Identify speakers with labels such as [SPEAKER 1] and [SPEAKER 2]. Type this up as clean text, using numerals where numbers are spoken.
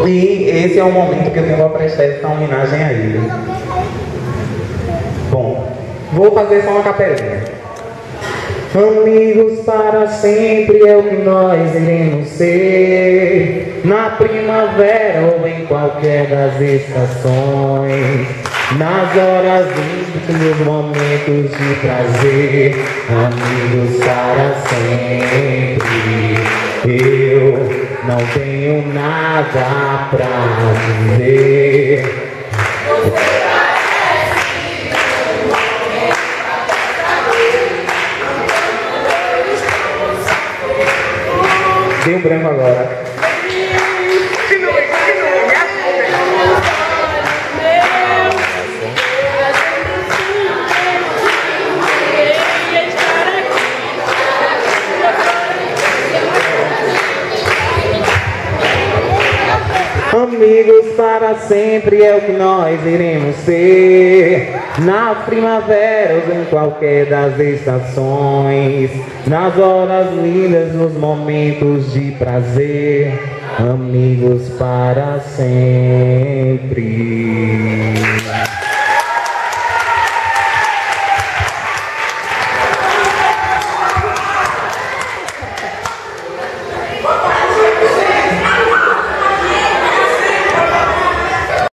[SPEAKER 1] E esse é o momento que eu tenho para prestar essa homenagem a ele. Bom, vou fazer só uma capelinha. Amigos para sempre é o que nós iremos ser, na primavera ou em qualquer das estações, nas horas íntimas, nos momentos de prazer. Amigos para sempre. Eu não tenho nada pra dizer. Deu branco agora. Amigos para sempre é o que nós iremos ser, na primavera ou em qualquer das estações, nas horas lindas, nos momentos de prazer. Amigos para sempre.